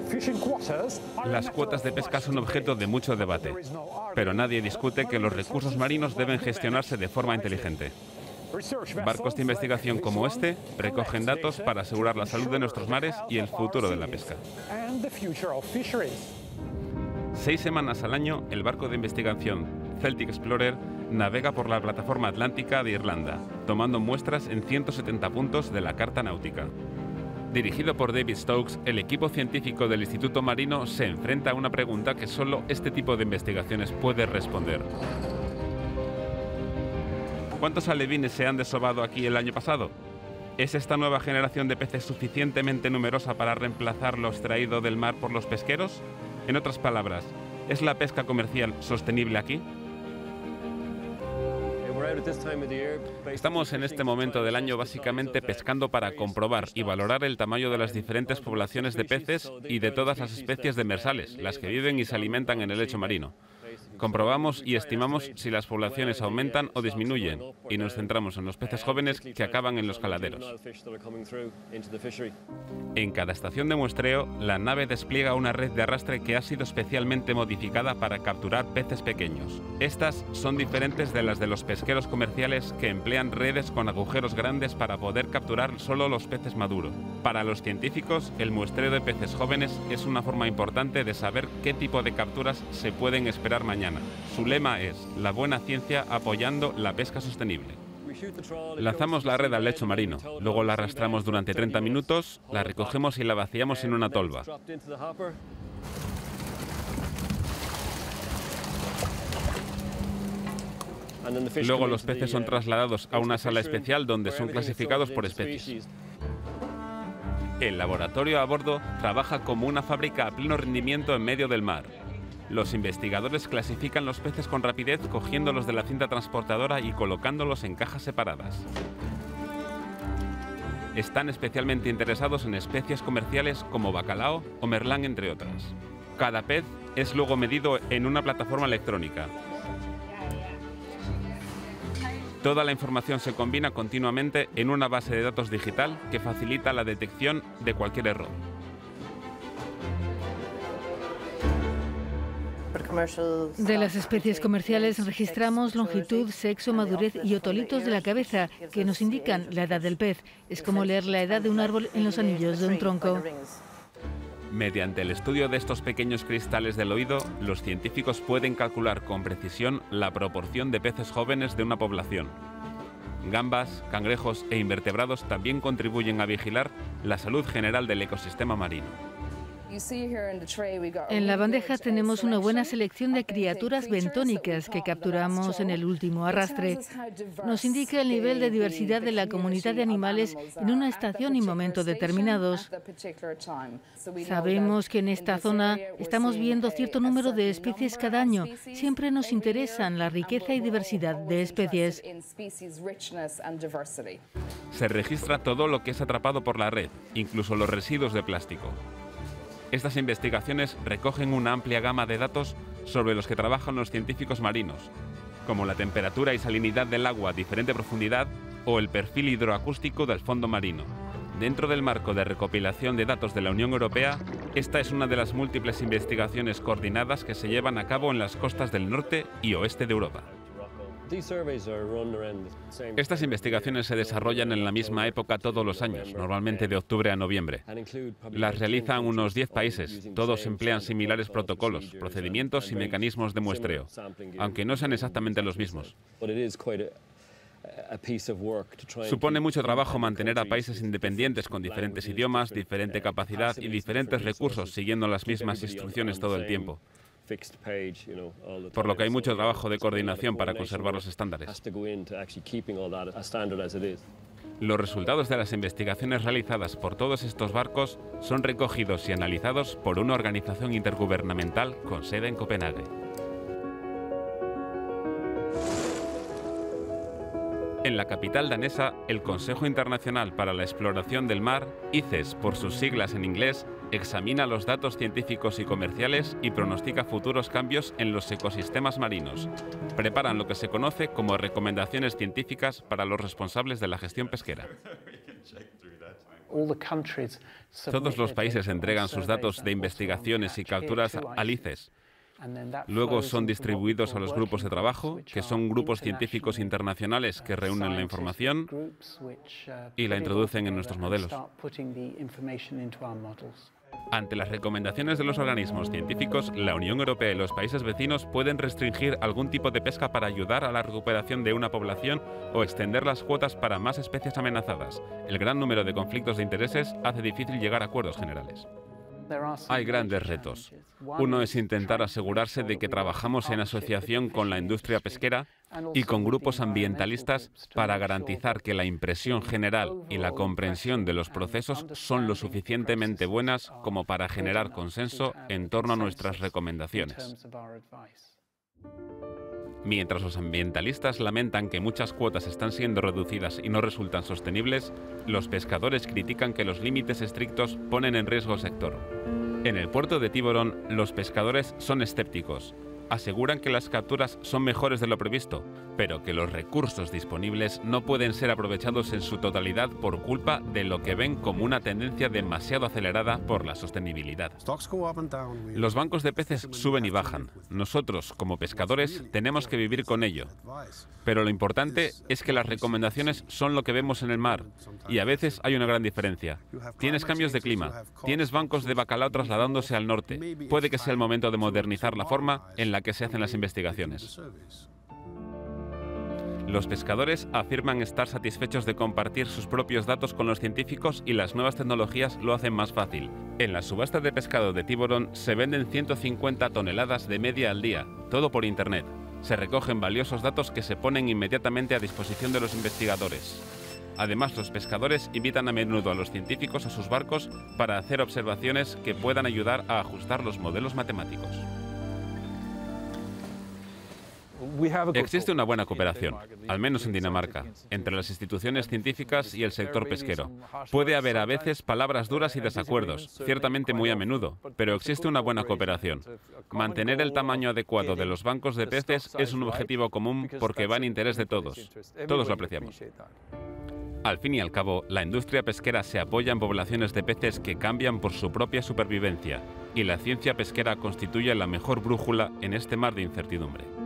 Las cuotas de pesca son objeto de mucho debate, pero nadie discute que los recursos marinos deben gestionarse de forma inteligente. Barcos de investigación como este recogen datos para asegurar la salud de nuestros mares y el futuro de la pesca. 6 semanas al año, el barco de investigación Celtic Explorer navega por la plataforma atlántica de Irlanda, tomando muestras en 170 puntos de la carta náutica. Dirigido por David Stokes, el equipo científico del Instituto Marino se enfrenta a una pregunta que solo este tipo de investigaciones puede responder. ¿Cuántos alevines se han desovado aquí el año pasado? ¿Es esta nueva generación de peces suficientemente numerosa para reemplazar lo extraído del mar por los pesqueros? En otras palabras, ¿es la pesca comercial sostenible aquí? Estamos en este momento del año básicamente pescando para comprobar y valorar el tamaño de las diferentes poblaciones de peces y de todas las especies demersales, las que viven y se alimentan en el lecho marino. Comprobamos y estimamos si las poblaciones aumentan o disminuyen y nos centramos en los peces jóvenes que acaban en los caladeros. En cada estación de muestreo, la nave despliega una red de arrastre que ha sido especialmente modificada para capturar peces pequeños. Estas son diferentes de las de los pesqueros comerciales que emplean redes con agujeros grandes para poder capturar solo los peces maduros. Para los científicos, el muestreo de peces jóvenes es una forma importante de saber qué tipo de capturas se pueden esperar mañana. Su lema es la buena ciencia apoyando la pesca sostenible. Lanzamos la red al lecho marino, luego la arrastramos durante 30 minutos, la recogemos y la vaciamos en una tolva. Luego los peces son trasladados a una sala especial donde son clasificados por especies. El laboratorio a bordo trabaja como una fábrica a pleno rendimiento en medio del mar. Los investigadores clasifican los peces con rapidez cogiéndolos de la cinta transportadora y colocándolos en cajas separadas. Están especialmente interesados en especies comerciales como bacalao o merlán, entre otras. Cada pez es luego medido en una plataforma electrónica. Toda la información se combina continuamente en una base de datos digital que facilita la detección de cualquier error. De las especies comerciales registramos longitud, sexo, madurez y otolitos de la cabeza, que nos indican la edad del pez. Es como leer la edad de un árbol en los anillos de un tronco. Mediante el estudio de estos pequeños cristales del oído, los científicos pueden calcular con precisión la proporción de peces jóvenes de una población. Gambas, cangrejos e invertebrados también contribuyen a vigilar la salud general del ecosistema marino. En la bandeja tenemos una buena selección de criaturas bentónicas que capturamos en el último arrastre. Nos indica el nivel de diversidad de la comunidad de animales en una estación y momento determinados. Sabemos que en esta zona estamos viendo cierto número de especies cada año. Siempre nos interesan la riqueza y diversidad de especies. Se registra todo lo que es atrapado por la red, incluso los residuos de plástico. Estas investigaciones recogen una amplia gama de datos sobre los que trabajan los científicos marinos, como la temperatura y salinidad del agua a diferente profundidad o el perfil hidroacústico del fondo marino. Dentro del marco de recopilación de datos de la Unión Europea, esta es una de las múltiples investigaciones coordinadas que se llevan a cabo en las costas del norte y oeste de Europa. Estas investigaciones se desarrollan en la misma época todos los años, normalmente de octubre a noviembre. Las realizan unos 10 países, todos emplean similares protocolos, procedimientos y mecanismos de muestreo, aunque no sean exactamente los mismos. Supone mucho trabajo mantener a países independientes con diferentes idiomas, diferente capacidad y diferentes recursos siguiendo las mismas instrucciones todo el tiempo. Por lo que hay mucho trabajo de coordinación para conservar los estándares. Los resultados de las investigaciones realizadas por todos estos barcos son recogidos y analizados por una organización intergubernamental con sede en Copenhague. En la capital danesa, el Consejo Internacional para la Exploración del Mar, ICES por sus siglas en inglés, examina los datos científicos y comerciales y pronostica futuros cambios en los ecosistemas marinos. Preparan lo que se conoce como recomendaciones científicas para los responsables de la gestión pesquera. Todos los países entregan sus datos de investigaciones y capturas al ICES. Luego son distribuidos a los grupos de trabajo, que son grupos científicos internacionales que reúnen la información y la introducen en nuestros modelos. Ante las recomendaciones de los organismos científicos, la Unión Europea y los países vecinos pueden restringir algún tipo de pesca para ayudar a la recuperación de una población o extender las cuotas para más especies amenazadas. El gran número de conflictos de intereses hace difícil llegar a acuerdos generales. Hay grandes retos. Uno es intentar asegurarse de que trabajamos en asociación con la industria pesquera y con grupos ambientalistas para garantizar que la impresión general y la comprensión de los procesos son lo suficientemente buenas como para generar consenso en torno a nuestras recomendaciones. Mientras los ambientalistas lamentan que muchas cuotas están siendo reducidas y no resultan sostenibles, los pescadores critican que los límites estrictos ponen en riesgo el sector. En el puerto de Tiburón, los pescadores son escépticos. Aseguran que las capturas son mejores de lo previsto, pero que los recursos disponibles no pueden ser aprovechados en su totalidad por culpa de lo que ven como una tendencia demasiado acelerada por la sostenibilidad. Los bancos de peces suben y bajan. Nosotros, como pescadores, tenemos que vivir con ello. Pero lo importante es que las recomendaciones son lo que vemos en el mar, y a veces hay una gran diferencia. Tienes cambios de clima, tienes bancos de bacalao trasladándose al norte. Puede que sea el momento de modernizar la forma en la que se hacen las investigaciones. Los pescadores afirman estar satisfechos de compartir sus propios datos con los científicos y las nuevas tecnologías lo hacen más fácil. En la subasta de pescado de Tiburón se venden 150 toneladas de media al día, todo por Internet. Se recogen valiosos datos que se ponen inmediatamente a disposición de los investigadores. Además, los pescadores invitan a menudo a los científicos a sus barcos para hacer observaciones que puedan ayudar a ajustar los modelos matemáticos. Existe una buena cooperación, al menos en Dinamarca, entre las instituciones científicas y el sector pesquero. Puede haber a veces palabras duras y desacuerdos, ciertamente muy a menudo, pero existe una buena cooperación. Mantener el tamaño adecuado de los bancos de peces es un objetivo común porque va en interés de todos. Todos lo apreciamos. Al fin y al cabo, la industria pesquera se apoya en poblaciones de peces que cambian por su propia supervivencia, y la ciencia pesquera constituye la mejor brújula en este mar de incertidumbre.